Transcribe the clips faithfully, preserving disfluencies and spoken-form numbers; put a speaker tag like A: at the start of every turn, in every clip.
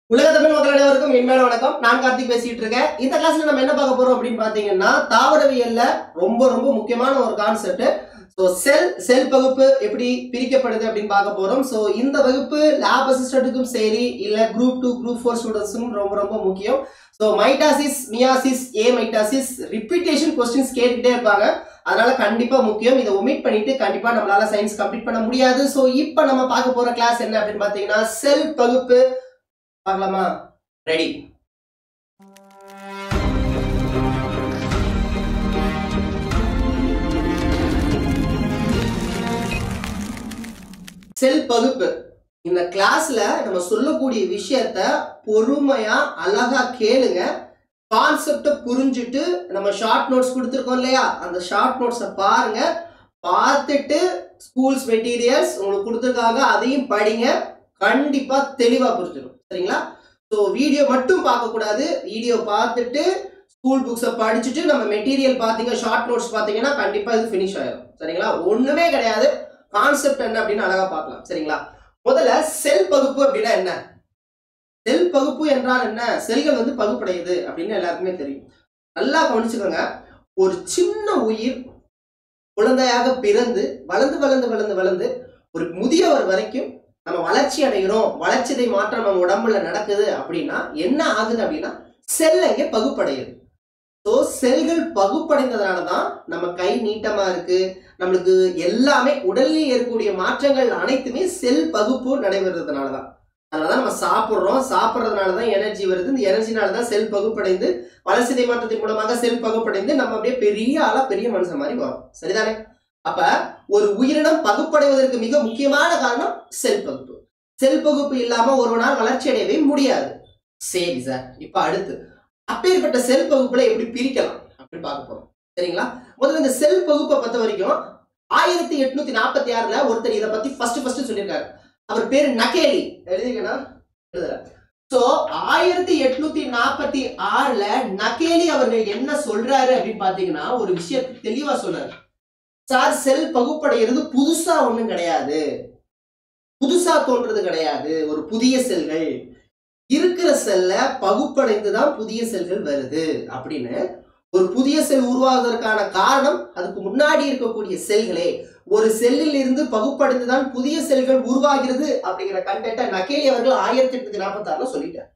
A: உலக தமிழ் மக்கள் அனைவருக்கும் இனிமையான வணக்கம். நான் கார்த்திக் பேசிட்டு இருக்கேன். இந்த கிளாஸ்ல நம்ம என்ன பார்க்க போறோம் அப்படின்னு பாத்தீங்கன்னா, தாவரவியல்ல ரொம்ப ரொம்ப முக்கியமான ஒரு கான்செப்ட். சோ செல் செல் பகுப்பு எப்படி பிரிக்கப்படுது அப்படின்னு பார்க்க போறோம். சோ இந்த வகுப்பு லேப் அசிஸ்டன்ட்டுக்கும் சரி இல்ல குரூப் டூ குரூப் ஃபோர் ஸ்டூடெண்ட்ஸுக்கும் ரொம்ப ரொம்ப முக்கியம். சோ மைட்டாசிஸ், மியாசிஸ், ஏ மைட்டாசிஸ் ரிப்பீட்டேஷன் கொஸ்டின்ஸ் கேட்டுட்டே இருப்பாங்க. அதனால கண்டிப்பா முக்கியம். இதை ஒமிட் பண்ணிட்டு கண்டிப்பா நம்மளால சயின்ஸ் கம்ப்ளீட் பண்ண முடியாது. சோ இப்போ நம்ம பார்க்க போற கிளாஸ் என்ன அப்படின்னு பாத்தீங்கன்னா, செல் பகுப்பு. பார்க்கலாமா? ரெடி. செல் பகுப்பு. இந்த கிளாஸ்ல நம்ம சொல்லக்கூடிய விஷயத்த பொறுமையா அழகா கேளுங்க. கான்செப்ட புரிஞ்சுட்டு நம்ம ஷார்ட் நோட்ஸ் கொடுத்துருக்கோம் இல்லையா, அந்த ஷார்ட் நோட்ஸை பாருங்க. பார்த்துட்டு ஸ்கூல்ஸ் மெட்டீரியல்ஸ் உங்களுக்கு கொடுத்துருக்காங்க, அதையும் படிங்க. கண்டிப்பா தெளிவா புரிஞ்சிடும். சரிங்களா? ஸோ வீடியோ மட்டும் பார்க்கக்கூடாது. வீடியோ பார்த்துட்டு ஸ்கூல் புக்ஸை படிச்சுட்டு நம்ம மெட்டீரியல் பார்த்தீங்க, ஷார்ட் நோட்ஸ் பார்த்தீங்கன்னா கண்டிப்பா இது ஃபினிஷ் ஆயிடும். சரிங்களா? ஒண்ணுமே கிடையாது. கான்செப்ட் என்ன அப்படின்னு அழகா பார்க்கலாம். சரிங்களா? முதல்ல செல் பகுப்பு அப்படின்னா என்ன? செல் பகுப்பு என்றால் என்ன? செல்கள் வந்து பகுப்படையுது அப்படின்னு எல்லாருக்குமே தெரியும். நல்லா கவனிச்சுக்கோங்க. ஒரு சின்ன உயிர் குழந்தையாக பிறந்து வளர்ந்து வளர்ந்து வளர்ந்து வளர்ந்து ஒரு முதியவர் வரைக்கும் நம்ம வளர்ச்சி அடைகிறோம், வளர்ச்சிதை மாற்றம் நம்ம உடம்புல நடக்குது அப்படின்னா என்ன ஆகுது அப்படின்னா, செல் அங்கே பகுப்படையுது. ஸோ செல்கள் பகுப்படைந்ததுனாலதான் நம்ம கை நீட்டமா இருக்கு, நம்மளுக்கு எல்லாமே உடலில் ஏற்படக்கூடிய மாற்றங்கள் அனைத்துமே செல் பகுப்பு நடைபெறதுனாலதான். அதனாலதான் நம்ம சாப்பிடுறோம், சாப்பிட்றதுனாலதான் எனர்ஜி வருது. இந்த எனர்ஜினாலதான் செல் பகுப்படைந்து வளர்ச்சிதை மாற்றத்தின் மூலமாக செல் பகுப்படைந்து நம்ம அப்படியே பெரிய ஆளா பெரிய மனுஷன் மாதிரி வரும். சரிதானே? அப்ப ஒரு உயிரினம் பகுப்படைவதற்கு மிக முக்கியமான காரணம் செல் பகுப்பு. செல் பகுப்பு இல்லாம ஒருவனால் வளர்ச்சி அடையவே முடியாது. சரி சார், இப்ப அடுத்து அப்பேற்பட்ட செல் பகுப்புல எப்படி பிரிக்கலாம் அப்படின்னு பார்க்க போறோம். சரிங்களா? முதல்ல இந்த செல் பகுப்பை பொறுத்த வரைக்கும் ஆயிரத்தி எட்நூத்தி நாற்பத்தி ஆறுல ஒருத்தர் இதை பத்தி ஃபர்ஸ்ட் ஃபர்ஸ்ட் சொல்லியிருக்காரு. அவர் பேரு நகேலி. எழுதிக்கணும். சோ ஆயிரத்தி எட்நூத்தி நாற்பத்தி ஆறுல நகேலி அவர்கள் என்ன சொல்றாரு அப்படின்னு பாத்தீங்கன்னா, ஒரு விஷயத்தை தெளிவா சொன்னார். சார், செல் பகுப்படைகிறது புதுசா ஒண்ணும் கிடையாது, புதுசா தோன்றது கிடையாது. ஒரு புதிய செல்கள் இருக்கிற செல்ல பகுப்படைந்துதான் புதிய செல்கள் வருது அப்படின்னு. ஒரு புதிய செல் உருவாவதற்கான காரணம் அதுக்கு முன்னாடி இருக்கக்கூடிய செல்களே. ஒரு செல்லில் இருந்து பகுப்படைந்துதான் புதிய செல்கள் உருவாகிறது அப்படிங்கிற கண்டென்ட்டை நகேலி அவர்கள் ஆயிரத்தி எட்நூத்தி நாற்பத்தி ஆறுல சொல்லிட்டார்.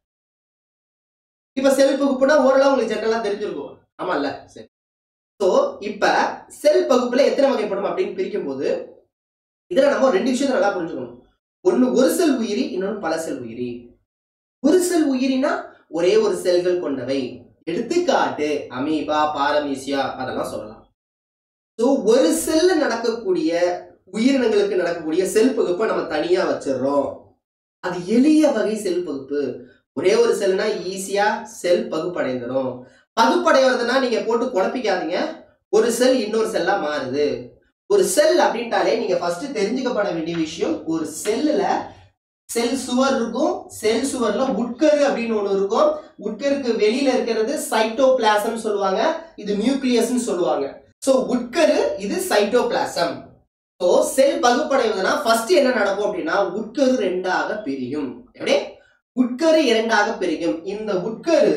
A: இப்ப செல் பகுப்புனா ஓரளவு உங்களுக்கு ஜெனரலா தெரிஞ்சிருக்கும். ஆமா இல்ல? சரி. சோ இப்ப செல் பகுப்புல எத்தனை வகைப்படும் அப்படின்னு பிரிக்கும் போது இதுல நம்ம ரெண்டு விஷயத்தை நல்லா புரிஞ்சுக்கணும். ஒண்ணு ஒரு செல் உயிரி, இன்னொன்னு பல செல் உயிரி. ஒரு செல் உயிரினா ஒரே ஒரு செல்கள் கொண்டவை. எடுத்துக்காட்டு அமீபா, பாரமீசியா, அதெல்லாம் சொல்லலாம். சோ ஒரு செல்ல நடக்கக்கூடிய உயிரினங்களுக்கு நடக்கக்கூடிய செல் பகுப்பை நம்ம தனியா வச்சிடறோம். அது எளிய வகை செல் பகுப்பு. ஒரே ஒரு செல்னா ஈஸியா செல் பகுப்படைந்துடும். பகுப்படைவதுன்னா நீங்க போட்டு குழப்பிக்காதீங்க. ஒரு செல் இன்னொரு செல்லா மாறுது. ஒரு செல் அப்படின்ட்டாலே நீங்க ஃபர்ஸ்ட் தெரிஞ்சுக்கப்பட வேண்டிய விஷயம், ஒரு செல்லுல செல் சுவர் இருக்கும். செல் சுவர்ல உட்கரு அப்படின்னு ஒண்ணு இருக்கும். உட்கருக்கு வெளியில இருக்கிறது சைட்டோபிளாசம் சொல்லுவாங்க, இது நியூக்ளியஸ்ன்னு சொல்லுவாங்க. சோ உட்கரு, இது சைட்டோபிளாசம். சோ செல் பகுப்படைவதுன்னா ஃபர்ஸ்ட் என்ன நடக்கும் அப்படின்னா, உட்கரு ரெண்டாக பிரியும். எப்படி? உட்கரு இரண்டாக பிரியும். இந்த உட்கரு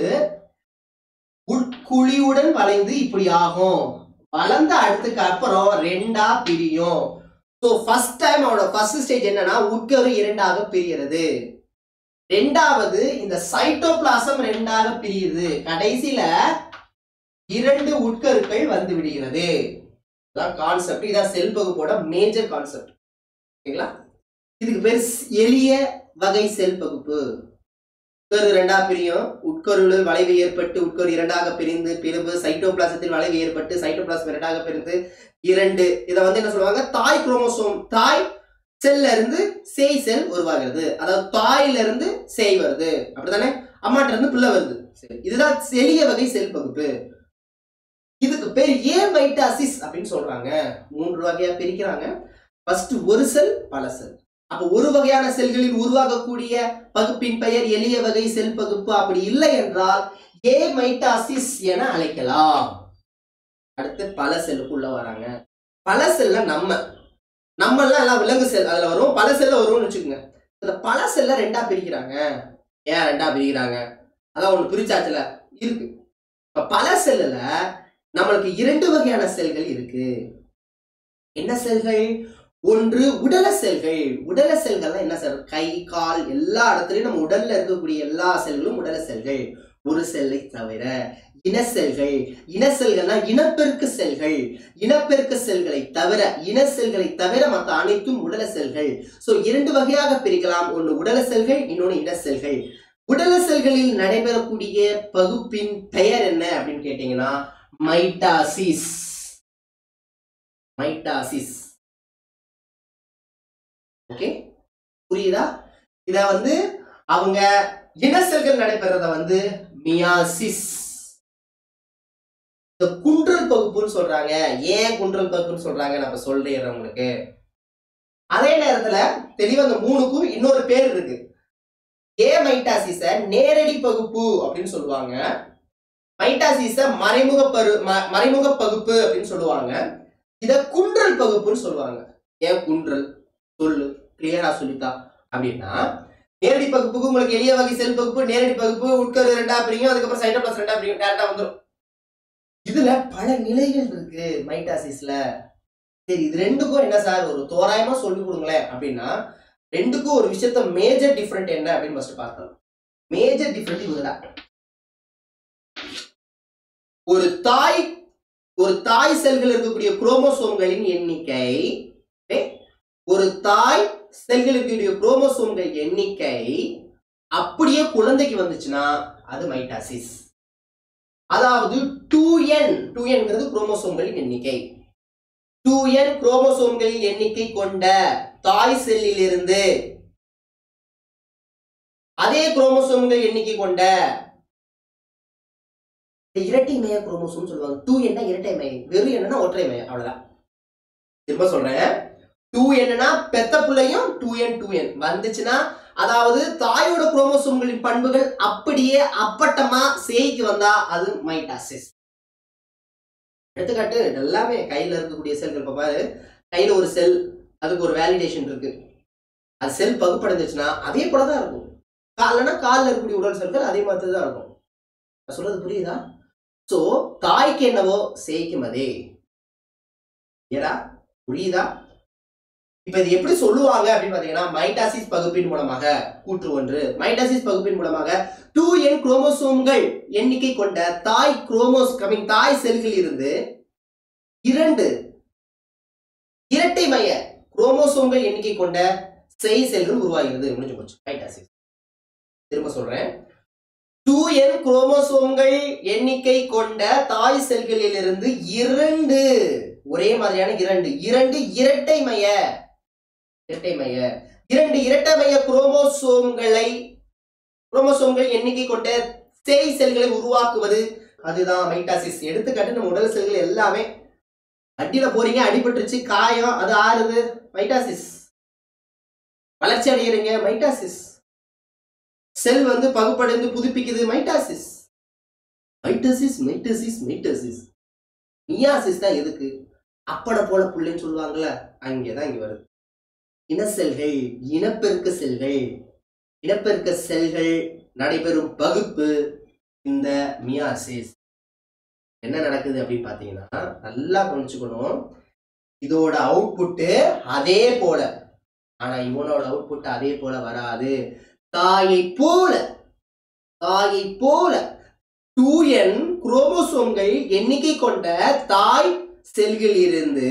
A: உட்குழியுடன் வளைந்து இப்படி ஆகும். வளர்ந்த அடுத்துக்கு அப்புறம் ரெண்டா பிரியும். சோ ஃபர்ஸ்ட் டைம் அவனோட ஃபர்ஸ்ட் ஸ்டேஜ் என்னன்னா, உட்கரு இரண்டாக பிரிகிறது. ரெண்டாவது இந்த சைட்டோபிளாசம் ரெண்டாக பிரியுது. கடைசியில இரண்டு உட்கருக்கள் வந்து விடுகிறது. இதான் கான்செப்ட். இதான் செல் பகுப்போட மேஜர் கான்செப்ட். ஓகேங்களா? இதுக்கு பேர் எளிய வகை செல் பகுப்பு. உட்கரு இரண்டா பிரியும். உட்கருவில் வளைவு ஏற்பட்டு உட்கரு இரண்டாக பிரிந்து பிரிவு சைட்டோபிளாசத்தில் வளைவு ஏற்பட்டு சைட்டோபிளாசம் இரண்டாக பிரிந்து இரண்டு, இதை வந்து என்ன சொல்லுவாங்க, தாய் குரோமோசோம். தாய் செல்ல இருந்து சேய் செல் உருவாகிறது. அதாவது தாயில இருந்து சேய் வருது, அப்படித்தானே? அம்மாட்ட இருந்து பிள்ளை வருது. சரி, இதுதான் எளிய வகை செல் பகுப்பு. இதுக்கு பேர் ஏ மைட்டாசிஸ் அப்படின்னு சொல்றாங்க. மூன்று வகையா பிரிக்கிறாங்க. ஃபர்ஸ்ட் ஒரு செல், பல செல். அப்ப ஒரு வகையான செல்களில் உருவாகக்கூடிய பகுப்பின் பெயர் எளிய வகை செல் பகுப்பு. அப்படி இல்லை என்றால் ஏ மைட்டாசிஸ் என அழைக்கலாம். அடுத்து பல செல்லுக்குள்ள வராங்க. பல செல்ல நம்ம நம்ம எல்லாம் விலங்கு செல் அதுல வரும், பல செல்ல வரும்னு வச்சுக்கோங்க. பல செல்ல ரெண்டா பிரிக்கிறாங்க. ஏன் ரெண்டா பிரிக்கிறாங்க? அதான் ஒண்ணு பிரிச்சாச்சுல இருக்கு. இப்ப பல செல்லுல நம்மளுக்கு இரண்டு வகையான செல்கள் இருக்கு. என்ன செல்கள்? ஒன்று உடல செல்கள். உடல செல்கள் என்ன செல்? கை, கால் எல்லா இடத்துலயும் நம்ம உடல்ல இருக்கக்கூடிய எல்லா செல்களும் உடல செல்கள். ஒரு செல்லை தவிர இன செல்கள். இன செல்கள்னா இனப்பெருக்க செல்கள். இனப்பெருக்க செல்களை தவிர இன செல்களை தவிர மற்ற அனைத்தும் உடல செல்கள். சோ இரண்டு வகையாக பிரிக்கலாம். ஒன்று உடல செல்கள், இன்னொன்று இன செல்கள். உடல செல்களில் நடைபெறக்கூடிய பகுப்பின் பெயர் என்ன அப்படின்னு கேட்டீங்கன்னா மைட்டாசிஸ். மைட்டாசிஸ். ஓகே, புரியுதா? இத வந்து அவங்க இன செல்கள் நடைபெறத வந்து மியாசிஸ். இந்த குன்றல் பகுப்புன்னு சொல்றாங்க. ஏன் குன்றல் பகுப்புன்னு சொல்றாங்க நம்ம சொல்றேன் உங்களுக்கு. அதே நேரத்துல தெளிவா அந்த மூணுக்கும் இன்னொரு பேர் இருக்கு. ஏ மைட்டாசிஸ நேரடி பகுப்பு அப்படின்னு சொல்லுவாங்க. மைட்டாசிஸ மறைமுக பரு மறைமுக பகுப்பு அப்படின்னு சொல்லுவாங்க. இத குன்றல் பகுப்புன்னு சொல்லுவாங்க. ஏன் குன்றல் சொல்லு கிளியரா சொல்லித்தா அப்படின்னா, நேரடி பகுப்புக்கு உங்களுக்கு எளிய வகை செல் பகுப்பு, நேரடி பகுப்பு உட்கரு ரெண்டா பிரியும், அதுக்கப்புறம் சைட்டோபிளாஸ்ம் ரெண்டா பிரியும், டேரக்டா வந்துடும். இதுல பல நிலைகள் இருக்கு மைட்டாசிஸ்ல. சரி, இது ரெண்டுக்கும் என்ன சார் ஒரு தோராயமா சொல்லி கொடுங்களேன் அப்படின்னா, ரெண்டுக்கும் ஒரு விஷயத்த மேஜர் டிஃபரெண்ட் என்ன அப்படின்னு ஃபர்ஸ்ட் பார்த்தோம். மேஜர் டிஃபரெண்ட் இதுதான். ஒரு தாய் ஒரு தாய் செல்கள் இருக்கக்கூடிய குரோமோசோம்களின் எண்ணிக்கை, ஒரு தாய் செல்கள் இருக்கக்கூடிய குரோமோசோம்கள் எண்ணிக்கை அப்படியே குழந்தைக்கு வந்துச்சுன்னா அது மைட்டாசிஸ். அதாவது டூ என் டூ என்கிறது குரோமோசோம்களின் எண்ணிக்கை. டூ என் குரோமோசோம்களின் எண்ணிக்கை கொண்ட தாய் செல்லில் இருந்து அதே குரோமோசோம்கள் எண்ணிக்கை கொண்ட இரட்டை மைய குரோமோசோம் சொல்லுவாங்க. டூ என் இரட்டை மையம், வெறும் என்னன்னா ஒற்றை மையம், அவ்வளவுதான். திரும்ப சொல்றேன், டூ என்னா பெத்த பிள்ளையும் டூ என் டூ என் வந்துச்சுன்னா, அதாவது தாயோட குரோமோசோம்களின் பண்புகள் அப்படியே அப்பட்டமா சேய்க்கு வந்தா அது மைட்டாசிஸ். எடுத்துக்காட்டு எல்லாமே கையில இருக்கக்கூடிய செல்கள். பாரு, கையில ஒரு செல், அதுக்கு ஒரு வேலிடேஷன் இருக்கு. அது செல் பகுப்படைஞ்சிச்சுன்னா அதே போலதான் இருக்கும். காலனா காலில் இருக்கக்கூடிய உடல் செல்கள் அதே மாதிரி தான் இருக்கும். நான் சொல்றது புரியுதா? சோ தாய்க்கு என்னவோ சேய்க்கும் அதே. ஏடா புரியுதா? இப்ப இது எப்படி சொல்லுவாங்க அப்படின்னு பாத்தீங்கன்னா, மைட்டாசிஸ் பகுப்பின் மூலமாக கூற்று ஒன்று. மைட்டாசிஸ் பகுப்பின் மூலமாக டூ என் குரோமோசோம்கள் எண்ணிக்கை கொண்ட தாய் குரோமோஸ் கமிங் தாய் செல்களில் இருந்து இரண்டு இரட்டை மைய குரோமோசோம்கள் எண்ணிக்கை கொண்ட செய் செல்கள் உருவாகிறது. முடிஞ்சு போச்சு மைட்டாசிஸ். திரும்ப சொல்றேன், டூ என் குரோமோசோம்கள் எண்ணிக்கை கொண்ட தாய் செல்களில் இருந்து இரண்டு ஒரே மாதிரியான இரண்டு இரண்டு இரட்டை மைய இரட்டை மைய இரண்டு இரட்டை மைய குரோமோசோம்களை குரோமோசோம்கள் எண்ணிக்கை கொண்ட சேய் செல்களை உருவாக்குவது அதுதான் மைட்டாசிஸ். எடுத்துக்காட்டு நம்ம உடல் செல்கள் எல்லாமே. அடியில போறீங்க, அடிபட்டுருச்சு, காயம், அது ஆறுது, மைட்டாசிஸ். வளர்ச்சி அடைகிறீங்க, மைட்டாசிஸ். செல் வந்து பகுப்படைந்து புதுப்பிக்குது, mitosis. Mitosis mitosis mitosis. Meiosis தான் எதுக்கு? அப்பட போல புள்ளைன்னு சொல்லுவாங்கல்ல, அங்கேதான் இங்க வருது. இன செல்கள், இனப்பெருக்க செல்கள். இனப்பெருக்க செல்கள் நடைபெறும் பகுப்பு இந்த மியாசிஸ். என்ன நடக்குது அப்படின்னு பாத்தீங்கன்னா, நல்லா கவனிச்சுக்கணும். இதோட அவுட்புட் அதே போல, ஆனா இவனோட அவுட்புட் அதே போல வராது. தாயை போல தாயை போல டூ என் குரோமோசோம்கள் எண்ணிக்கை கொண்ட தாய் செல்களில் இருந்து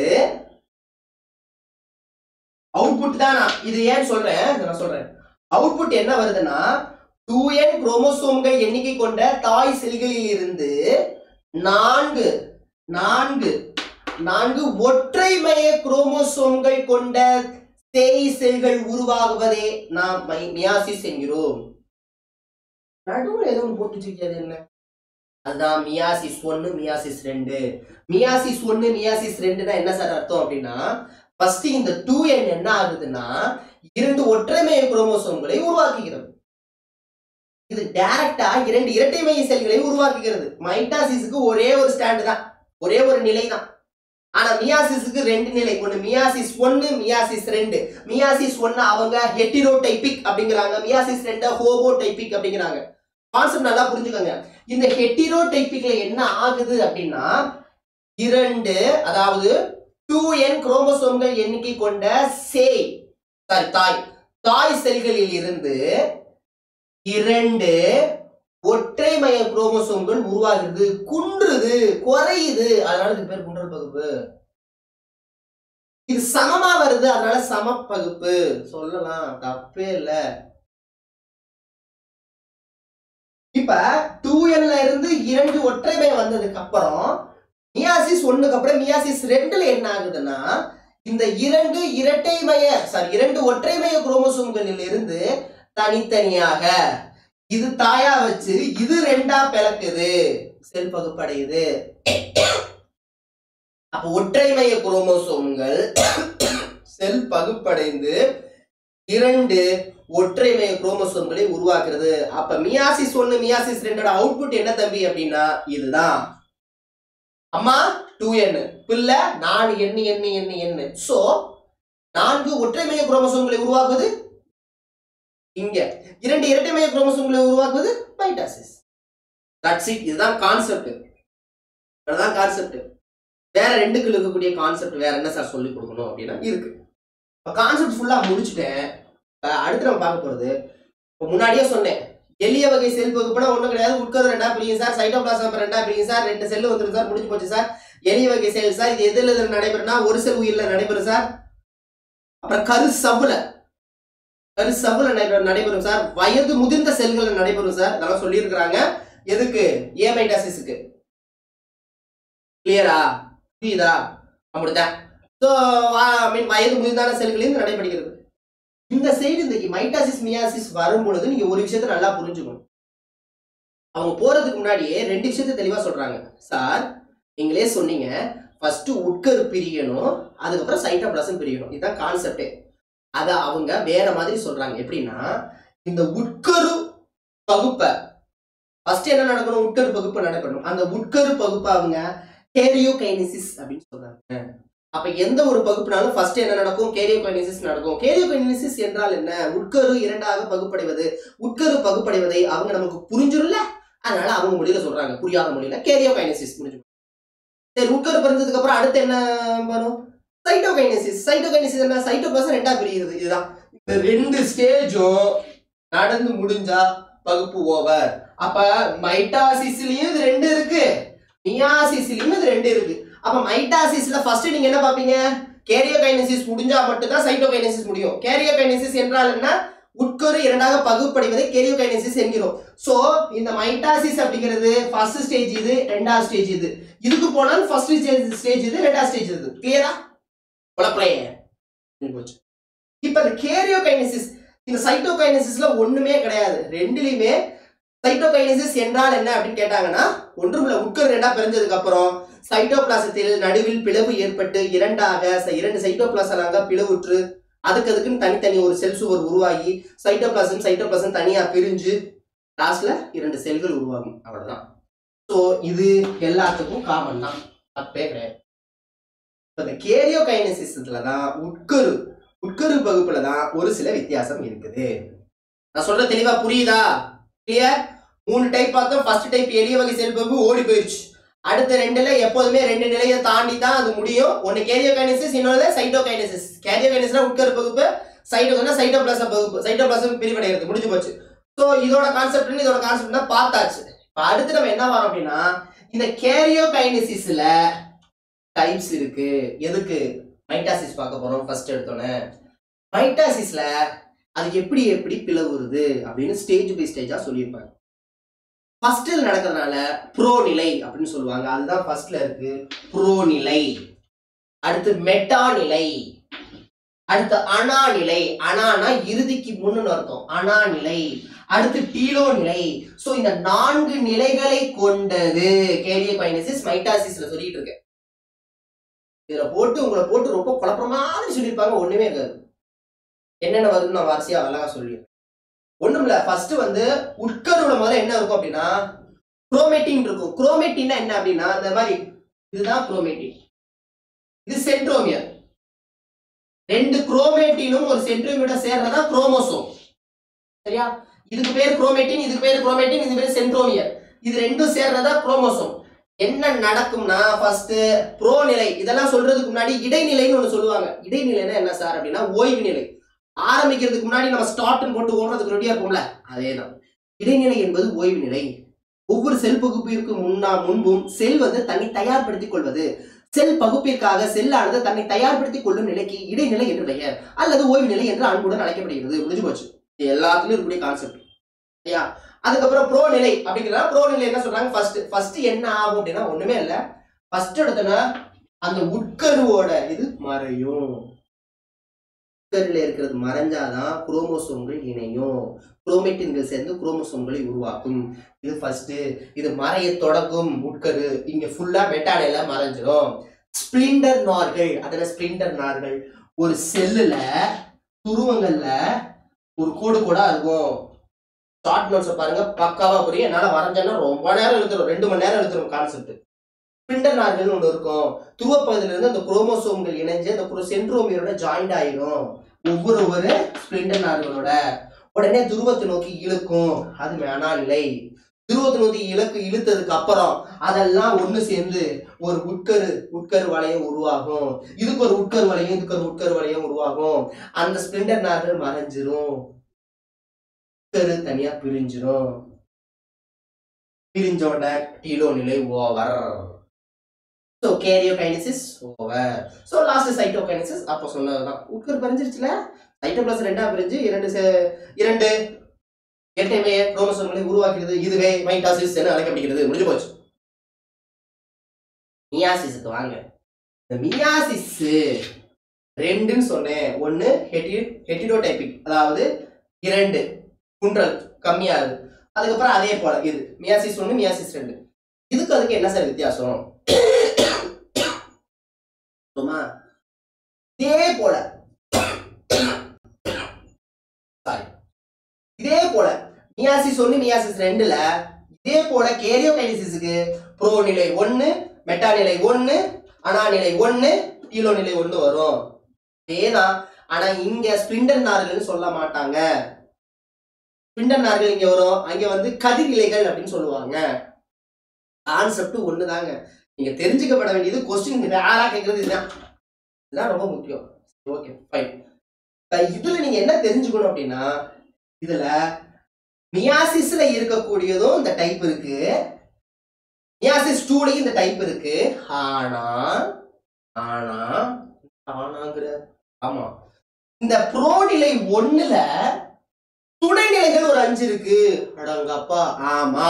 A: அவுட்புட் தான். இது ஏன் சொல்றேன், நான் சொல்றேன் அவுட்புட் என்ன வருதுன்னா, டூ என் குரோமோசோம்கள் எண்ணிக்கை கொண்ட தாய் செல்களில் இருந்து நான்கு நான்கு நான்கு ஒற்றை மைய குரோமோசோம்கள் கொண்ட தேய் செல்கள் உருவாகுவதே நாம் மியாசிஸ் என்கிறோம். நடுவில் ஏதோ ஒன்று போட்டு வச்சிருக்கிறது என்ன? அதுதான் மியாசிஸ் ஒன்னு மியாசிஸ் ரெண்டு. மியாசிஸ் ஒன்னு மியாசிஸ் ரெண்டுனா என்ன சார் அர்த்தம் அப்படின்னா, ஃபர்ஸ்ட் இந்த டூ என் என்ன ஆகுதுன்னா இரண்டு ஒற்றை மைய குரோமோசோம்களை உருவாக்குகிறது. இது டைரக்டா இரண்டு இரட்டை மைய செல்களை உருவாக்குகிறது. மைட்டாசிஸ்க்கு ஒரே ஒரு ஸ்டாண்ட் தான், ஒரே ஒரு நிலை தான். ஆனா மியாசிஸ்க்கு ரெண்டு நிலை, ஒன்னு மியாசிஸ் ஒன்னு மியாசிஸ் ரெண்டு. மியாசிஸ் ஒன்னு அவங்க ஹெட்டிரோடைபிக் அப்படிங்கிறாங்க, மியாசிஸ் ரெண்டு ஹோமோடைபிக் அப்படிங்கிறாங்க. கான்செப்ட் நல்லா புரிஞ்சுக்கோங்க. இந்த ஹெட்டிரோடைபிக்ல என்ன ஆகுது அப்படின்னா இரண்டு, அதாவது டூ என் குரோமோசோம்கள் எண்ணிக்கை கொண்ட சேய் சாரி தாய் தாய் செல்களில் இருந்து இரண்டு ஒற்றை மைய குரோமோசோம்கள் உருவாகிறது, குன்றுது, குறையுது. அதனால இது பேர் குன்றல் பகுப்பு. இது சமமா வருது, அதனால சம பகுப்பு சொல்லலாம், தப்பே இல்ல. இப்ப டூ என்ல இருந்து இரண்டு ஒற்றை மையம் வந்ததுக்கு அப்புறம் மியாசிஸ் ஒண்ணுக்கு அப்புறம் மியாசிஸ் ரெண்டுல என்ன ஆகுதுன்னா இந்த இரண்டு இரட்டை மைய சாரி இரண்டு ஒற்றை மைய குரோமோசோம்களில் இருந்து தனித்தனியாக இது தாயா வச்சு இது ரெண்டா பிளக்குது, செல் பகுப்படையுது. அப்ப ஒற்றை மைய குரோமோசோம்கள் செல் பகுப்படைந்து இரண்டு ஒற்றை மைய குரோமோசோம்களை உருவாக்குறது. அப்ப மியாசிஸ் ஒன்னு மியாசிஸ் ரெண்டோட அவுட்புட் என்ன தம்பி அப்படின்னா இதுதான். அம்மா டூ என் பிள்ளை நாலு எண்ணு எண்ணு எண்ணு எண்ணு. சோ நான்கு ஒற்றை மைய குரோமோசோம்களை உருவாக்குவது இங்க, இரண்டு இரட்டை மைய குரோமோசோம்களை உருவாக்குவது மைட்டாசிஸ். That's it. இதுதான் கான்செப்ட். இதுதான் கான்செப்ட். வேற ரெண்டுக்கு இருக்கக்கூடிய கான்செப்ட் வேற என்ன சார் சொல்லி கொடுக்கணும் அப்படின்னா இருக்கு. கான்செப்ட் ஃபுல்லா முடிச்சுட்டேன். அடுத்து நம்ம பார்க்க போறது, முன்னாடியே சொன்னேன், எளிய வகை செல் பகுப்புனா ஒண்ணும் கிடையாது, உட்கரு ரெண்டா பிரியும் சார், சைட்டோபிளாசம் ரெண்டா பிரியும் சார், ரெண்டு செல் வந்துடும் சார், முடிஞ்சு போச்சு சார். எளிய வகை செல் சார், இது எதுல நடைபெறும்னா ஒரு செல் உயிரில நடைபெறும் சார். அப்புறம் கரு சவுல கரு சவுல நடைபெறும் சார். வயது முதிர்ந்த செல்கள் நடைபெறும் சார். இதெல்லாம் சொல்லி இருக்கிறாங்க. எதுக்கு? ஏமைட்டாசிஸ்க்கு. கிளியரா? புரியுதா? அப்படிதான். சோ மீன் வயது முதிர்ந்தான செல்களில் நடைபெறுகிறது. இந்த சைடு இந்த மைட்டாசிஸ் மியாசிஸ் வரும் பொழுது நீங்க ஒரு விஷயத்தை நல்லா புரிஞ்சுக்கணும். அவங்க போறதுக்கு முன்னாடியே ரெண்டு விஷயத்தை தெளிவா சொல்றாங்க. சார் நீங்களே சொன்னீங்க, ஃபர்ஸ்ட் உட்கரு பிரியணும், அதுக்கப்புறம் சைட்டோபிளாசம் பிரியணும். இதுதான் கான்செப்டே. அத அவங்க வேற மாதிரி சொல்றாங்க. எப்படின்னா இந்த உட்கரு பகுப்பை ஃபர்ஸ்ட் என்ன நடக்கணும், உட்கரு பகுப்பு நடைபெறணும். அந்த உட்கரு பகுப்பை அவங்க கேரியோகைனசிஸ் அப்படின்னு சொல்றாங்க. அப்ப எந்த ஒரு பகுப்புனாலும் ஃபர்ஸ்ட் என்ன நடக்கும், கேரியோகைனசிஸ் நடக்கும். கேரியோகைனசிஸ் என்றால் என்ன? உட்கரு இரண்டாக பகுப்படைவது. உட்கரு பகுப்படைவதை அவங்க நமக்கு புரிஞ்சிரும்ல, அதனால அவங்க மொழியில சொல்றாங்க, புரியாத மொழியில கேரியோகைனசிஸ் முடிஞ்சு. சரி, உட்கரு பிறந்ததுக்கு அப்புறம் அடுத்து என்ன வரும்? சைட்டோகைனசிஸ். சைட்டோகைனசிஸ் என்ன? சைட்டோபிளாசம் ரெண்டா பிரியுது. இதுதான். இந்த ரெண்டு ஸ்டேஜும் நடந்து முடிஞ்சா பகுப்பு ஓவர். அப்ப மைட்டாசிஸ்லயும் இது ரெண்டு இருக்கு, மியாசிஸ்லயும் இது ரெண்டு இருக்கு. அப்ப மைட்டாசிஸ்ல ஃபர்ஸ்ட் நீங்க என்ன பாப்பீங்க, கேரியோகைனசிஸ் முடிஞ்சா மட்டும் தான் சைட்டோகைனசிஸ் முடியும். கேரியோகைனசிஸ் என்றால் என்ன? உட்கரு இரண்டாக பகுப்படைவதை கேரியோகைனசிஸ் என்கிறோம். சோ இந்த மைட்டாசிஸ் அப்படிங்கிறது ஃபர்ஸ்ட் ஸ்டேஜ், இது ரெண்டாவது ஸ்டேஜ். இது இதுக்கு போனால் ஃபர்ஸ்ட் ஸ்டேஜ் ஸ்டேஜ் இது, ரெண்டாவது ஸ்டேஜ் இது. கிளியரா? குழப்பலையே. இப்ப இந்த கேரியோகைனசிஸ் இந்த சைட்டோகைனசிஸ்ல ஒண்ணுமே கிடையாது. ரெண்டுலயுமே சைட்டோகைனசிஸ் என்றால் என்ன அப்படின்னு கேட்டாங்கன்னா ஒன்றுமில்ல, உட்கரு ரெண்டா பிரிஞ்சதுக்கு அப்புறம் சைட்டோபிளாசத்தில் நடுவில் பிளவு ஏற்பட்டு இரண்டாக இரண்டு சைட்டோபிளாசனாக பிளவுற்று அதுக்கு அதுக்குன்னு தனித்தனி ஒரு செல் சுவர் உருவாகி சைட்டோபிளாசம் சைட்டோபிளாசம் தனியா பிரிஞ்சு லாஸ்ட்ல இரண்டு செல்கள் உருவாகும். அவ்வளவுதான். ஸோ இது எல்லாத்துக்கும் காமன் தான், தப்பே கிடையாது. இந்த கேரியோகைனசிஸ்ல தான் உட்கரு உட்கரு பகுப்புல தான் ஒரு சில வித்தியாசம் இருக்குது. நான் சொல்ற தெளிவா புரியுதா? கிளியர்? மூணு டைப் பார்த்தோம். ஃபர்ஸ்ட் டைப் எளிய வகை செல் பகுப்பு ஓடி போயிடுச்சு. அடுத்த ரெண்டுல எப்போதுமே ரெண்டு நிலையை தாண்டி தான் அது முடியும். ஒன்னு கேரியோகைனசிஸ், இன்னொரு சைட்டோகைனசிஸ். கேரியோகைனசிஸ்னா உட்கரு பகுப்பு, சைட்டோகைனசிஸ் சைட்டோபிளாசம் பகுப்பு. சைட்டோபிளாசம் பிரிவடைகிறது, முடிஞ்சு போச்சு. ஸோ இதோட கான்செப்ட் இதோட கான்செப்ட் தான் பார்த்தாச்சு. அடுத்து நம்ம என்ன வரோம் அப்படின்னா இந்த கேரியோகைனசிஸ்ல டைப்ஸ் இருக்கு. எதுக்கு? மைட்டாசிஸ் பார்க்க போறோம். ஃபர்ஸ்ட் எடுத்தோன்னே மைட்டாசிஸ்ல அது எப்படி எப்படி பிளவுறது அப்படின்னு ஸ்டேஜ் பை ஸ்டேஜா சொல்லியிருப்பாங்க. ஃபர்ஸ்ட்ல நடக்கிறதுனால ப்ரோ நிலை அப்படின்னு சொல்லுவாங்க. அதுதான் ஃபர்ஸ்ட்ல இருக்கு, ப்ரோ நிலை. அடுத்து மெட்டா நிலை, அடுத்து அனா நிலை. அனானா இறுதிக்கு முன்னு அர்த்தம், அனா நிலை. அடுத்து டீலோ நிலை. சோ இந்த நான்கு நிலைகளை கொண்டது கேரியோகைனசிஸ். மைட்டாசிஸ்ல சொல்லிட்டு இருக்கேன். இதுல போட்டு உங்களை போட்டு ரொம்ப குழப்பற மாதிரி சொல்லியிருப்பாங்க, ஒண்ணுமே இருக்காது. என்னென்ன வருதுன்னு நான் வாரிசையா அழகா சொல்லிடுறேன். ஒண்ணும் இல்ல, ஃபர்ஸ்ட் வந்து உட்கருவுல முதல்ல என்ன இருக்கும் அப்படின்னா குரோமேட்டின் இருக்கும். குரோமேட்டின்னா என்ன அப்படின்னா இந்த மாதிரி, இதுதான் குரோமேட்டின். இது சென்ட்ரோமியர். ரெண்டு குரோமேட்டினும் ஒரு சென்ட்ரோமியரோட சேர்றதா குரோமோசோம். சரியா? இதுக்கு பேர் குரோமேட்டின், இதுக்கு பேர் குரோமேட்டின், இது பேர் சென்ட்ரோமியர். இது ரெண்டும் சேர்றதா குரோமோசோம். என்ன நடக்கும்னா ஃபர்ஸ்ட் ப்ரோ நிலை, இதெல்லாம் சொல்றதுக்கு முன்னாடி இடைநிலைன்னு ஒண்ணு சொல்லுவாங்க. இடைநிலைன்னா என்ன சார் அப்படின்னா ஓய்வு நிலை. ஆரம்பிக்கிறதுக்கு முன்னாடி நம்ம ஸ்டார்ட்னு போட்டு ஓடுறதுக்கு ரெடியா இருப்போம்ல, அதேதான். இடைநிலை என்பது ஓய்வு நிலை. ஒவ்வொரு செல் பகுப்பிற்கு முன்னா முன்பும் செல் வந்து தன்னை தயார்படுத்திக் கொள்வது. செல் பகுப்பிற்காக செல்லானது தன்னை தயார்படுத்திக் கொள்ளும் நிலைக்கு இடைநிலை என்று பெயர் அல்லது ஓய்வு நிலை என்று அன்புடன் அழைக்கப்படுகிறது. முடிஞ்சு போச்சு. எல்லாத்துலயும் இருக்கக்கூடிய கான்செப்ட். சரியா? அதுக்கப்புறம் ப்ரோ நிலை அப்படிங்கிறத ப்ரோ நிலை என்ன சொல்றாங்க? ஃபர்ஸ்ட் ஃபர்ஸ்ட் என்ன ஆகும் அப்படின்னா ஒண்ணுமே இல்ல. ஃபர்ஸ்ட் எடுத்தோன்னா அந்த உட்கருவோட இது மறையும். உட்கருல இருக்கிறது மறைஞ்சாதான் குரோமோசோம்கள் இணையும். குரோமேட்டின்கள் சேர்ந்து குரோமோசோம்களை உருவாக்கும். இது ஃபர்ஸ்ட். இது மறைய தொடங்கும் உட்கரு. இங்க ஃபுல்லா மெட்டானில மறைஞ்சிரும். ஸ்பிளிண்டர் நார்கள், அதன ஸ்பிளிண்டர் நார்கள் ஒரு செல்லுல துருவங்கள்ல ஒரு கோடு கூட இருக்கும். ஷார்ட் நோட்ஸ் பாருங்க, பக்காவா புரியும். என்னால வரைஞ்சேன்னா ரொம்ப நேரம் எழுத்துரும், ரெண்டு மணி நேரம் எழுத்துரும் கான்செப்ட். ஸ்பிளிண்டர் நார்கள் ஒன்று இருக்கும். துருவ பகுதியில இருந்து அந்த குரோமோசோம்கள் இணைஞ்சு அந்த சென்ட்ரோமியரோட ஜாயிண்ட் ஆயிரும். ஒவ்வொரு ஒரு ஸ்பிளிண்டர் நார்களோட உடனே துருவத்தை நோக்கி இழுக்கும். அது மெட்டாநிலை. துருவத்தை நோக்கி இழுக்கு இழுத்ததுக்கு அப்புறம் அதெல்லாம் ஒண்ணு சேர்ந்து ஒரு உட்கரு உட்கரு வளையம் உருவாகும். இதுக்கு ஒரு உட்கரு வளையம், இதுக்கு ஒரு உட்கரு வளையம் உருவாகும். அந்த ஸ்பிளிண்டர் நார்கள் மறைஞ்சிரும். உட்கரு தனியா பிரிஞ்சிரும். பிரிஞ்சோட டீலோ நிலை over. So karyokinesis over. So last cytokinesis அப்ப சொன்னதுதான். உட்கரு பிரிஞ்சிருச்சுல, சைட்டோபிளாசம் ரெண்டா பிரிஞ்சு இரண்டு இரண்டு ஏற்கனவே குரோமோசோம்களை உருவாக்குறது. இதுவே மைட்டாசிஸ் என அழைக்கப்படுகிறது. முடிஞ்சு போச்சு. மியாசிஸ்க்கு வாங்க. இந்த மியாசிஸ் ரெண்டுன்னு சொன்னேன். ஒன்னு ஹெட்டிரோடைபிக், அதாவது இரண்டு குன்றல் கம்மியா இருக்கு. அதுக்கப்புறம் அதே போல இது மியாசிஸ் ஒன்னு மியாசிஸ் ரெண்டு. இதுக்கு அதுக்கு என்ன சார் வித்தியாசம்? இதே போல இதே போல மியாசிஸ் ஒன்னு மியாசிஸ் ரெண்டுல இதே போல கேரியோகைனசிஸ்க்கு ப்ரோ நிலை ஒன்னு, மெட்டா நிலை ஒன்னு, அனா நிலை ஒன்னு, டீலோ நிலை ஒன்னு வரும். அதேதான். ஆனா இங்க ஸ்பிளிண்டர் நார்கள் சொல்ல மாட்டாங்க. ஸ்பிளிண்டர் நார்கள் இங்க வரும், அங்க வந்து கதிர்நிலைகள் அப்படின்னு சொல்லுவாங்க. கான்செப்ட் ஒண்ணுதாங்க. நீங்க தெரிஞ்சுக்கப்பட வேண்டியது கொஸ்டின் யாரா கேட்கறது இதுதான். இதுதான் ரொம்ப முக்கியம். Okay fine. இதுல நீங்க என்ன தெரிஞ்சுக்கணும் அப்படின்னா, இதுல மியாசிஸ்ல இருக்கக்கூடியதும் இந்த டைப் இருக்கு, மியாசிஸ் டூலயும் இந்த டைப் இருக்கு. ஆனா ஆனா ஆனாங்கிற ஆமா இந்த ப்ரோ நிலை ஒண்ணுல துணை நிலைகள் ஒரு அஞ்சு இருக்கு. அடங்கப்பா. ஆமா,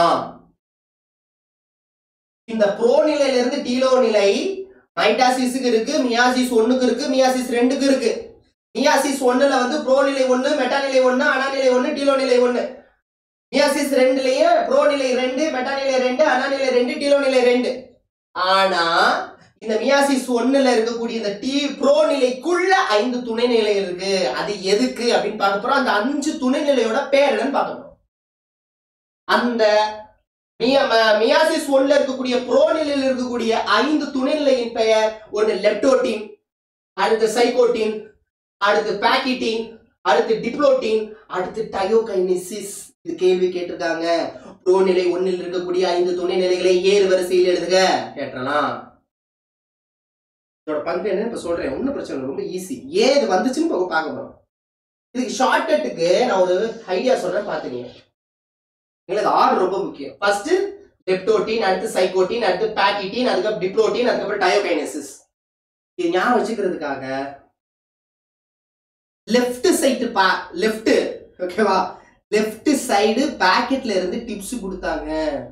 A: இந்த ப்ரோ நிலையில இருந்து டீலோ நிலை மைட்டாசிஸ்க்கு இருக்கு, மியாசிஸ் ஒண்ணுக்கு இருக்கு, மியாசிஸ் ரெண்டுக்கு இருக்கு. மியாசிஸ் ஒண்ணுல வந்து ப்ரோ நிலை ஒண்ணு, மெட்டா நிலை ஒண்ணு, அனா நிலை ஒண்ணு, டீலோ நிலை ஒண்ணு. மியாசிஸ் ரெண்டுலயும் ப்ரோ நிலை ரெண்டு, மெட்டா நிலை ரெண்டு, அனா நிலை ரெண்டு, டீலோ நிலை ரெண்டு. ஆனா இந்த மியாசிஸ் ஒண்ணுல இருக்கக்கூடிய இந்த டி ப்ரோ நிலைக்குள்ள ஐந்து துணை நிலைகள் இருக்கு. அது எதுக்கு அப்படின்னு பார்க்க போறோம். அந்த அஞ்சு துணை நிலையோட பேர் என்னன்னு பார்க்க போறோம். அந்த மியாசிஸ் ஒன்ல இருக்கக்கூடிய ப்ரோ நிலையில் இருக்கக்கூடிய ஐந்து துணை நிலையின் பெயர் ஒன்னு லெப்டோட்டின், அடுத்து சைகோட்டின், அடுத்து பாக்கிட்டின், அடுத்து டிப்ளோட்டின், அடுத்து டயோகைனசிஸ். இது கேள்வி கேட்டிருக்காங்க. ப்ரோ நிலை ஒன்னில் இருக்கக்கூடிய ஐந்து துணை நிலைகளை ஏறு வரிசையில் எழுதுக கேட்டலாம். இதோட பங்கு என்ன இப்ப சொல்றேன். ஒன்னும் பிரச்சனை இல்லை, ரொம்ப ஈஸி. ஏன் இது வந்துச்சுன்னு பார்க்க போறோம். இதுக்கு ஷார்ட்கட்டுக்கு நான் ஒரு ஐடியா சொல்றேன், பாத்துக்கீங்க. எங்களுக்கு ஆர்டர் ரொம்ப முக்கியம். ஃபர்ஸ்ட் லெப்டோட்டின், அடுத்து சைகோட்டின், அடுத்து பாக்கிட்டின், அதுக்கப்புறம் டிப்ளோட்டின், அதுக்கப்புறம் டயோகைனசிஸ். இது ஞாபகம் வச்சுக்கிறதுக்காக லெஃப்ட் சைடு பா லெஃப்ட் ஓகேவா, லெஃப்ட் சைடு பாக்கெட்ல இருந்து டிப்ஸ் கொடுத்தாங்க.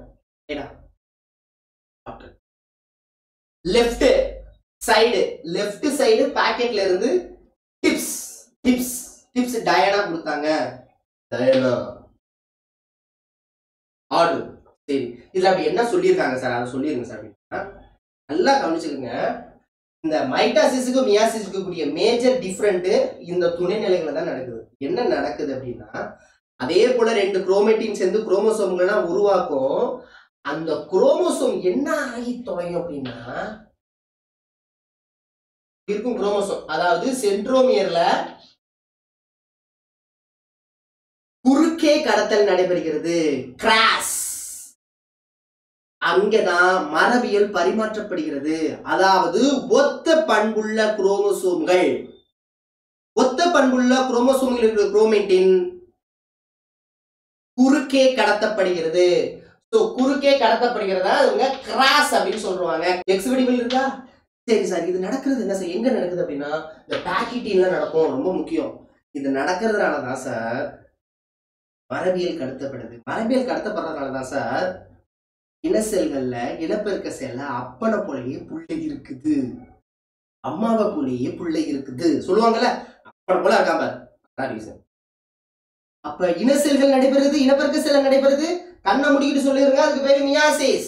A: லெஃப்ட் சைடு லெஃப்ட் சைடு பாக்கெட்ல இருந்து டிப்ஸ் டிப்ஸ் டிப்ஸ் டயனா கொடுத்தாங்க. Diana order. சரி, இதுல அப்படி என்ன சொல்லியிருக்காங்க சார், அதை சொல்லிருங்க சார். நல்லா கவனிச்சுக்கோங்க. இந்த மைட்டாசிஸுக்கு மியாசிஸுக்கு கூடிய மேஜர் டிஃபரெண்ட் இந்த துணை நிலைகளை தான் நடக்குது. என்ன நடக்குது அப்படின்னா, அதே போல ரெண்டு குரோமேட்டின் சேர்ந்து குரோமோசோம்கள்லாம் உருவாக்கும். அந்த குரோமோசோம் என்ன ஆகி தொலையும் அப்படின்னா இருக்கும் குரோமோசோம். அதாவது சென்ட்ரோமியர்ல குறுக்கே கடத்தல் நடைபெறுகிறது, கிராஸ். அங்கதான் மரபியல் பரிமாற்றப்படுகிறது. அதாவது ஒத்த பண்புள்ள குரோமோசோம்கள், ஒத்த பண்புள்ள குரோமோசோம்கள் இருக்கிற குரோமேட்டின் குறுக்கே கடத்தப்படுகிறது. சோ குறுக்கே கடத்தப்படுகிறதா அவங்க கிராஸ் அப்படின்னு சொல்றாங்க. எக்ஸ் வடிவில் இருக்கா? சரி சார், இது நடக்கிறது என்ன சார், எங்க நடக்குது அப்படின்னா இந்த பாக்கெட்டின்ல நடக்கும். ரொம்ப முக்கியம். இது நடக்கிறதுனாலதான் சார் மரபியல் கடத்தப்படுது. மரபியல் கடத்தப்படுறதுனாலதான் சார் இன செல்கள்ல இனப்பெருக்க செல்ல அப்பனை போலயே புள்ளை இருக்குது, அம்மாவை போலயே புள்ளை இருக்குது சொல்லுவாங்கல்ல, அப்பனை போல இருக்காம. அப்ப இன செல்கள் நடைபெறுது, இனப்பெருக்க செல்ல நடைபெறுது. கண்ணை முடிக்கிட்டு சொல்லிருங்க, அதுக்கு பேரு மியாசிஸ்.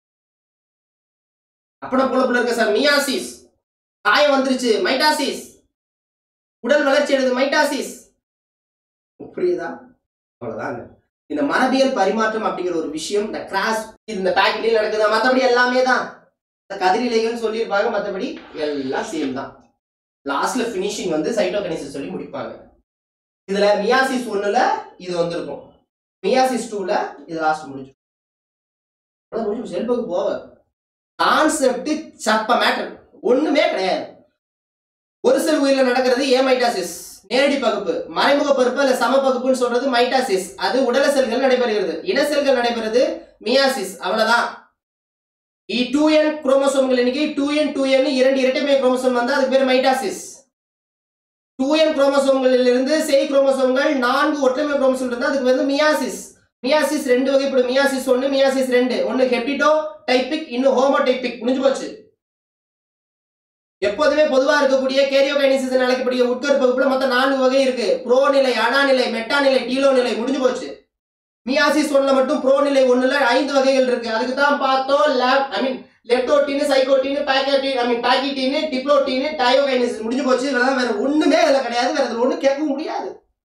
A: அப்பனை போல புள்ள இருக்க சார் மியாசிஸ். காயம் வந்துருச்சு மைட்டாசிஸ். உடல் வளர்ச்சி எடுது மைட்டாசிஸ். புரியுதா? அவ்வளவுதாங்க. இந்த மரபியல் பரிமாற்றம் அப்படிங்கிற ஒரு விஷயம் இந்த கிராஸ் இந்த பாக்கெட்ல நடக்குதா, மற்றபடி எல்லாமே தான். இந்த கதிரிலைகள் சொல்லியிருப்பாங்க, மற்றபடி எல்லாம் சேம் தான். லாஸ்ட்ல பினிஷிங் வந்து சைட்டோகைனசிஸ் சொல்லி முடிப்பாங்க. இதுல மியாசிஸ் ஒண்ணுல இது வந்திருக்கும், மியாசிஸ் டூல இது லாஸ்ட் முடிஞ்சு முடிஞ்சு செல்புக்கு போவ. கான்செப்ட் சப்ப மேட்டர் ஒண்ணுமே கிடையாது. ஒரு செல் உயிரில நடக்கிறது ஏமைட்டாசிஸ், நேரடி பகுப்பு. மறைமுக பகுப்பு அல்ல சம பகுப்புன்னு சொல்றது மைட்டாசிஸ். அது உடல செல்கள் நடைபெறுகிறது. இன செல்கள் நடைபெறுது மியாசிஸ். அவ்வளவுதான். டூ என் குரோமோசோம்கள் எண்ணிக்கை டூ என் டூ என் இரண்டு இரட்டைமை குரோமோசோம் வந்தா அதுக்கு பேர் மைட்டாசிஸ். டூ என் குரோமோசோம்களில் இருந்து செய் குரோமோசோம்கள் நான்கு ஒற்றைமை குரோமோசோம் இருந்தா அதுக்கு வந்து மியாசிஸ். மியாசிஸ் ரெண்டு வகைப்படும். மியாசிஸ் ஒன்னு, மியாசிஸ் ரெண்டு. ஒன்னு ஹெப்டிடோ டைபிக், இன்னும் ஹோமோடைபிக். முடிஞ்சு போச்சு. எப்போதுமே பொதுவா இருக்கக்கூடிய கேரியோகைனசிஸ் அழைக்கக்கூடிய உட்கரு பகுப்புல மொத்தம் நான்கு வகை இருக்கு. ப்ரோ நிலை, அனா நிலை, மெட்டா நிலை, டீலோ நிலை. முடிஞ்சு போச்சு. மியாசிஸ் ஒன்ல மட்டும் ப்ரோ நிலை ஒண்ணுல ஐந்து வகைகள் இருக்கு. அதுக்கு தான் பார்த்தோம் லேப் ஐ மீன் லெப்டோட்டின், சைகோட்டின், பாக்கெட்டின் ஐ மீன் பாக்கெட்டின், டிப்ளோட்டின், டயோகைனசிஸ். முடிஞ்சு போச்சு. இதெல்லாம் வேற ஒண்ணுமே அதுல கிடையாது. வேற இதுல ஒண்ணு கேட்கவும் முடியாது.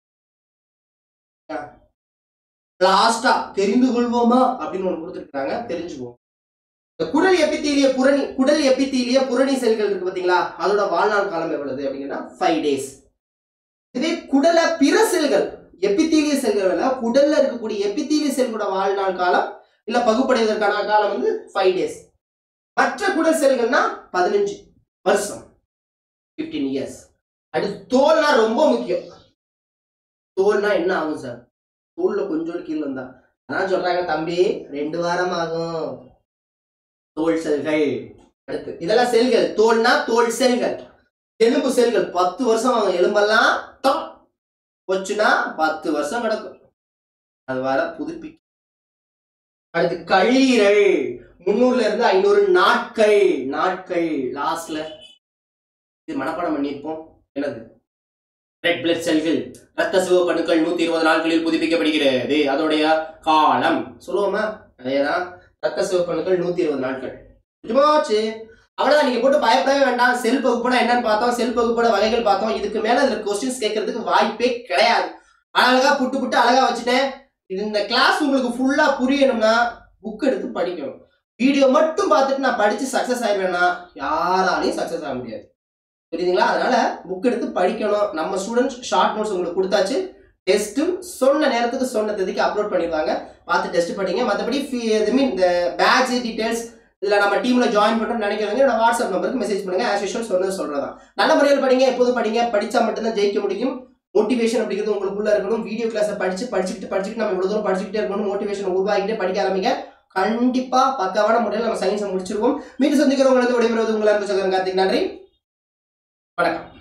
A: லாஸ்டா தெரிந்து கொள்வோமா அப்படின்னு ஒண்ணு கொடுத்துருக்காங்க, தெரிஞ்சுக்குவோம். குடல் எபித்தீலிய புரணி குடல் எபித்தீலிய புரணி செல்கள் இருக்கு பாத்தீங்களா, அதோட வாழ்நாள் காலம் எவ்வளவு அப்படின்னா ஃபைவ் டேஸ். இதே குடல பிற செல்கள் எபித்தீலிய செல்கள் குடல்ல இருக்கக்கூடிய எபித்தீலிய செல்களோட வாழ்நாள் காலம் இல்ல பகுப்படைவதற்கான காலம் வந்து ஃபைவ் டேஸ். மற்ற குடல் செல்கள்னா பதினஞ்சு வருஷம், பிப்டீன் இயர்ஸ். அடுத்து தோல்னா ரொம்ப முக்கியம். தோல்னா என்ன ஆகும் சார்? தோல்ல கொஞ்சோடு கீழே வந்தா அதான் சொல்றாங்க தம்பி ரெண்டு வாரம் ஆகும். தோல் செல்கள். அடுத்து இதெல்லாம் செல்கள். தோல்னா தோல் செல்கள். எலும்பு செல்கள் பத்து வருஷம் ஆகும். எலும்பெல்லாம் போச்சுன்னா பத்து வருஷம் கிடக்கும், அது வர புதுப்பிக்கும். அடுத்து கல்லீரல் முன்னூறுல இருந்து ஐநூறு நாட்கள். நாட்கள் லாஸ்ட்ல இது மனப்பாடம் பண்ணியிருப்போம். என்னது? ரெட் பிளட் செல்கள், ரத்த சிவப்பு அணுக்கள் நூத்தி இருபது நாட்களில் புதுப்பிக்கப்படுகிறது. அதோடைய காலம் சொல்லுவோமா? அதேதான். ரத்த சிவப்பு அணுக்கள் நூத்தி இருபது நாட்கள். அவ்வளவுதான். நீங்க போட்டு பயப்படவே வேண்டாம். செல் பகுப்போட என்னன்னு பார்த்தோம், செல் பகுப்போட வகைகள் பார்த்தோம். இதுக்கு மேல இதுல கொஸ்டின்ஸ் கேட்கறதுக்கு வாய்ப்பே கிடையாது. அழகா புட்டு புட்டு அழகா வச்சுட்டேன். இந்த கிளாஸ் உங்களுக்கு ஃபுல்லா புரியணும்னா புக் எடுத்து படிக்கணும். வீடியோ மட்டும் பார்த்துட்டு நான் படிச்சு சக்சஸ் ஆயிடுவேன்னா யாராலையும் சக்சஸ் ஆக முடியாது. புரியுதுங்களா? அதனால புக் எடுத்து படிக்கணும். நம்ம ஸ்டூடெண்ட்ஸ் ஷார்ட் நோட்ஸ் உங்களுக்கு கொடுத்தாச்சு. டெஸ்ட்டும் சொன்ன நேரத்துக்கு சொன்ன தேதிக்கு அப்லோட் பண்ணிடுவாங்க. பார்த்து டெஸ்ட் படிங்க. மற்றபடி மீன் இந்த பேட்ச் டீடைல்ஸ் இல்லை நம்ம டீம்ல ஜாயின் பண்ணுறோம்னு நினைக்கிறவங்க என்னோட வாட்ஸ்அப் நம்பருக்கு மெசேஜ் பண்ணுங்க. ஆஸ் யூஷுவல் சொன்னது சொல்றதா. நல்ல முறையில் படிங்க. எப்போதும் படிங்க. படிச்சா மட்டும்தான் ஜெயிக்க முடியும். மோட்டிவேஷன் அப்படிங்கிறது உங்களுக்குள்ள இருக்கணும். வீடியோ கிளாஸை படிச்சு படிச்சுட்டு படிச்சுட்டு நம்ம இவ்வளவு தூரம் படிச்சுக்கிட்டே இருக்கணும். மோட்டிவேஷன் உருவாக்கிட்டே படிக்க ஆரம்பிங்க. கண்டிப்பா பக்காவான முறையில் நம்ம சயின்ஸை முடிச்சிருவோம். மீண்டும் சந்திக்கிறவங்களுக்கு விடைபெறுவது உங்களை அன்பு சகோதரன் கார்த்திக். நன்றி, வணக்கம்.